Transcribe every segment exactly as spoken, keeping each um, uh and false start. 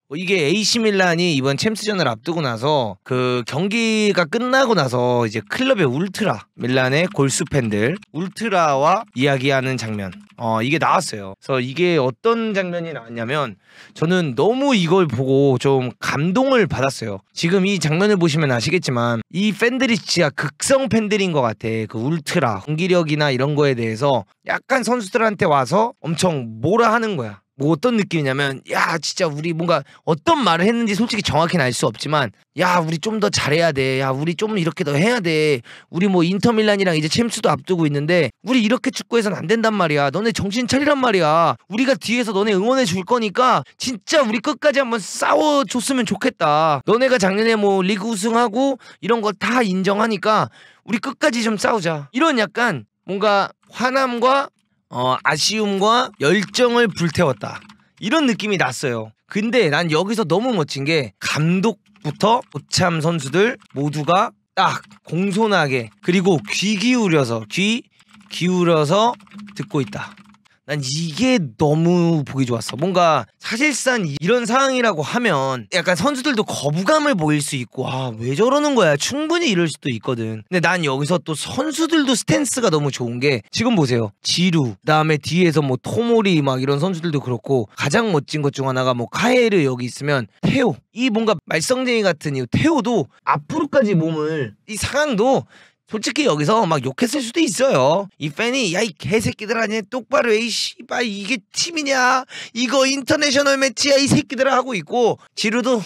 이게 에이씨 밀란이 이번 챔스전을 앞두고 나서 그 경기가 끝나고 나서 이제 클럽의 울트라 밀란의 골수 팬들 울트라와 이야기하는 장면 어 이게 나왔어요. 그래서 이게 어떤 장면이 나왔냐면 저는 너무 이걸 보고 좀 감동을 받았어요. 지금 이 장면을 보시면 아시겠지만 이 팬들이 진짜 극성 팬들인 것 같아. 그 울트라 경기력이나 이런 거에 대해서 약간 선수들한테 와서 엄청 뭐라 하는 거야. 뭐 어떤 느낌이냐면 야 진짜 우리 뭔가 어떤 말을 했는지 솔직히 정확히는 알 수 없지만 야 우리 좀 더 잘해야 돼. 야 우리 좀 이렇게 더 해야 돼. 우리 뭐 인터밀란이랑 이제 챔스도 앞두고 있는데 우리 이렇게 축구해서는 안 된단 말이야. 너네 정신 차리란 말이야. 우리가 뒤에서 너네 응원해 줄 거니까 진짜 우리 끝까지 한번 싸워줬으면 좋겠다. 너네가 작년에 뭐 리그 우승하고 이런 거 다 인정하니까 우리 끝까지 좀 싸우자. 이런 약간 뭔가 화남과 어, 아쉬움과 열정을 불태웠다. 이런 느낌이 났어요. 근데 난 여기서 너무 멋진 게 감독부터 고참 선수들 모두가 딱 공손하게 그리고 귀 기울여서 귀 기울여서 듣고 있다. 난 이게 너무 보기 좋았어. 뭔가 사실상 이런 상황이라고 하면 약간 선수들도 거부감을 보일 수 있고 아 왜 저러는 거야 충분히 이럴 수도 있거든. 근데 난 여기서 또 선수들도 스탠스가 너무 좋은 게 지금 보세요. 지루 그다음에 뒤에서 뭐 토모리 막 이런 선수들도 그렇고 가장 멋진 것 중 하나가 뭐 카에르 여기 있으면 테오 이 뭔가 말썽쟁이 같은 이 테오도 앞으로까지 몸을 이 상황도 솔직히 여기서 막 욕했을 수도 있어요. 이 팬이 야 이 개새끼들 아니야 똑바로 해 이 씨발 이게 팀이냐 이거 인터내셔널 매치야 이 새끼들아 하고 있고 지루도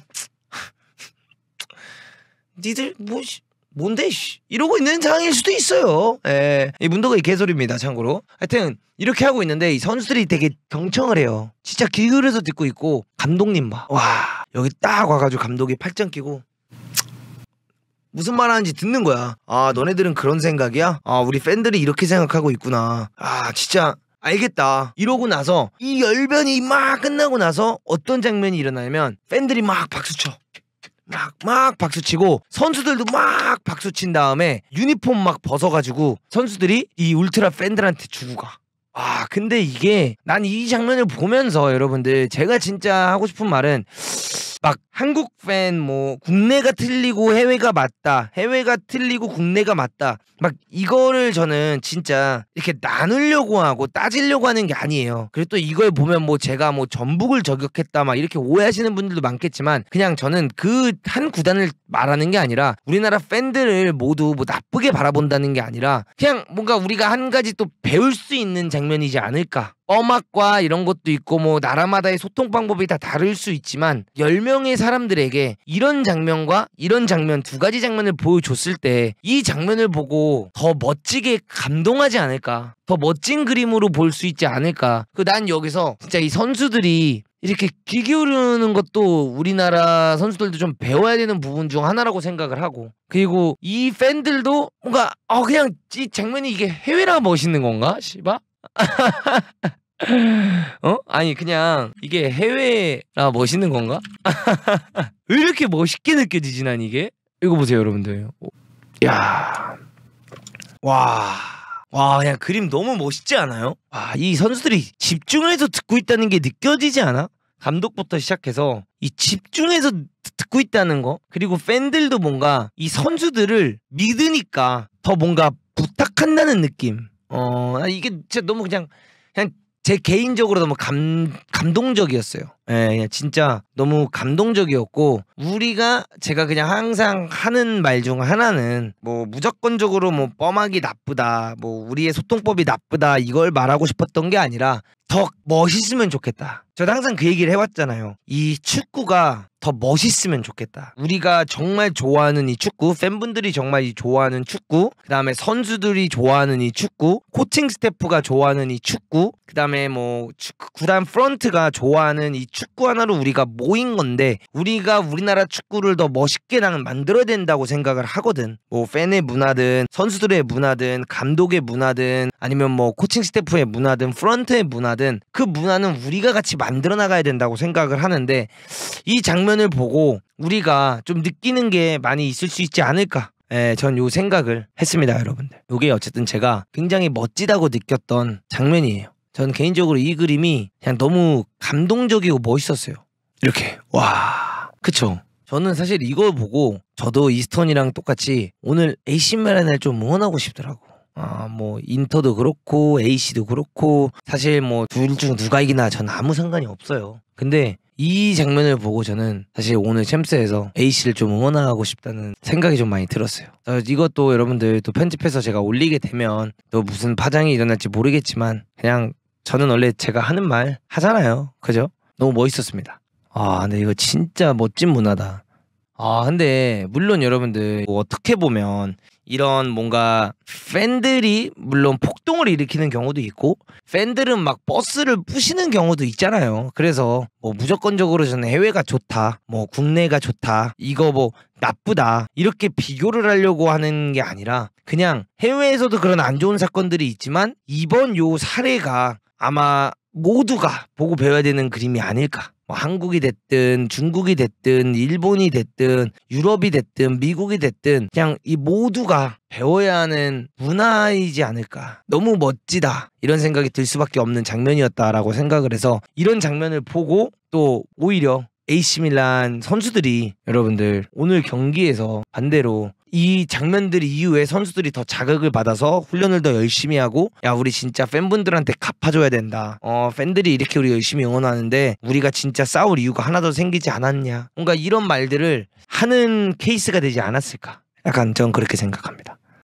니들 뭐 뭔데 씨 이러고 있는 상황일 수도 있어요. 예, 이 문도가 이 개소리입니다. 참고로 하여튼 이렇게 하고 있는데 이 선수들이 되게 경청을 해요. 진짜 귀 기울여서 듣고 있고 감독님 봐. 와 여기 딱 와가지고 감독이 팔짱 끼고 무슨 말 하는지 듣는 거야. 아 너네들은 그런 생각이야? 아 우리 팬들이 이렇게 생각하고 있구나. 아 진짜 알겠다. 이러고 나서 이 열변이 막 끝나고 나서 어떤 장면이 일어나냐면 팬들이 막 박수쳐. 막 막 박수치고 선수들도 막 박수친 다음에 유니폼 막 벗어가지고 선수들이 이 울트라 팬들한테 주고 가. 아 근데 이게 난 이 장면을 보면서 여러분들 제가 진짜 하고 싶은 말은 막 한국 팬 뭐 국내가 틀리고 해외가 맞다 해외가 틀리고 국내가 맞다 막 이거를 저는 진짜 이렇게 나누려고 하고 따지려고 하는 게 아니에요. 그리고 또 이걸 보면 뭐 제가 뭐 전북을 저격했다 막 이렇게 오해하시는 분들도 많겠지만 그냥 저는 그 한 구단을 말하는 게 아니라 우리나라 팬들을 모두 뭐 나쁘게 바라본다는 게 아니라 그냥 뭔가 우리가 한 가지 또 배울 수 있는 장면이지 않을까. 뻔악과 이런 것도 있고 뭐 나라마다의 소통 방법이 다 다를 수 있지만 열 명의 사람들에게 이런 장면과 이런 장면 두 가지 장면을 보여줬을 때 이 장면을 보고 더 멋지게 감동하지 않을까 더 멋진 그림으로 볼 수 있지 않을까. 그 난 여기서 진짜 이 선수들이 이렇게 귀 기울이는 것도 우리나라 선수들도 좀 배워야 되는 부분 중 하나라고 생각을 하고 그리고 이 팬들도 뭔가 어 그냥 이 장면이 이게 해외라 멋있는 건가? 씨바? 어? 아니 그냥 이게 해외라 멋있는 건가? 왜 이렇게 멋있게 느껴지지 난 이게? 이거 보세요 여러분들. 야, 와, 와 그냥 그림 너무 멋있지 않아요? 와, 이 선수들이 집중해서 듣고 있다는 게 느껴지지 않아? 감독부터 시작해서 이 집중해서 듣고 있다는 거 그리고 팬들도 뭔가 이 선수들을 믿으니까 더 뭔가 부탁한다는 느낌. 어 이게 진짜 너무 그냥 그냥 제 개인적으로 너무 감 감동적이었어요. 예, 그냥 진짜 너무 감동적이었고 우리가 제가 그냥 항상 하는 말 중 하나는 뭐 무조건적으로 뭐 뻔하기 나쁘다, 뭐 우리의 소통법이 나쁘다 이걸 말하고 싶었던 게 아니라 더 멋있으면 좋겠다. 저도 항상 그 얘기를 해왔잖아요. 이 축구가 더 멋있으면 좋겠다. 우리가 정말 좋아하는 이 축구, 팬분들이 정말 이 좋아하는 축구, 그 다음에 선수들이 좋아하는 이 축구, 코칭 스태프가 좋아하는 이 축구, 그 다음에 뭐 축구, 구단 프런트가 좋아하는 이 축구 하나로 우리가 모인 건데 우리가 우리나라 축구를 더 멋있게 나는 만들어야 된다고 생각을 하거든. 뭐 팬의 문화든 선수들의 문화든 감독의 문화든 아니면 뭐 코칭 스태프의 문화든 프런트의 문화든 그 문화는 우리가 같이 만들어 나가야 된다고 생각을 하는데 이 장면을 보고 우리가 좀 느끼는 게 많이 있을 수 있지 않을까. 예, 전 요 생각을 했습니다 여러분들. 요게 어쨌든 제가 굉장히 멋지다고 느꼈던 장면이에요. 전 개인적으로 이 그림이 그냥 너무 감동적이고 멋있었어요. 이렇게 와 그쵸. 저는 사실 이거 보고 저도 이스턴이랑 똑같이 오늘 에이씨 밀란을 좀 응원하고 싶더라고. 아, 뭐 인터도 그렇고 에이씨도 그렇고 사실 뭐 둘 중 누가 이기나 전 아무 상관이 없어요. 근데 이 장면을 보고 저는 사실 오늘 챔스에서 에이씨를 좀 응원하고 싶다는 생각이 좀 많이 들었어요. 어, 이것도 여러분들 또 편집해서 제가 올리게 되면 또 무슨 파장이 일어날지 모르겠지만 그냥 저는 원래 제가 하는 말 하잖아요. 그죠? 너무 멋있었습니다. 아 근데 이거 진짜 멋진 문화다. 아 근데 물론 여러분들 뭐 어떻게 보면 이런 뭔가 팬들이 물론 폭동을 일으키는 경우도 있고 팬들은 막 버스를 부시는 경우도 있잖아요. 그래서 뭐 무조건적으로 저는 해외가 좋다 뭐 국내가 좋다 이거 뭐 나쁘다 이렇게 비교를 하려고 하는 게 아니라 그냥 해외에서도 그런 안 좋은 사건들이 있지만 이번 요 사례가 아마 모두가 보고 배워야 되는 그림이 아닐까. 뭐 한국이 됐든 중국이 됐든 일본이 됐든 유럽이 됐든 미국이 됐든 그냥 이 모두가 배워야 하는 문화이지 않을까. 너무 멋지다 이런 생각이 들 수밖에 없는 장면이었다라고 생각을 해서 이런 장면을 보고 또 오히려 에이씨 밀란 선수들이 여러분들 오늘 경기에서 반대로 이 장면들 이후에 선수들이 더 자극을 받아서 훈련을 더 열심히 하고 야 우리 진짜 팬분들한테 갚아줘야 된다. 어 팬들이 이렇게 우리 열심히 응원하는데 우리가 진짜 싸울 이유가 하나 더 생기지 않았냐. 뭔가 이런 말들을 하는 케이스가 되지 않았을까. 약간 전 그렇게 생각합니다.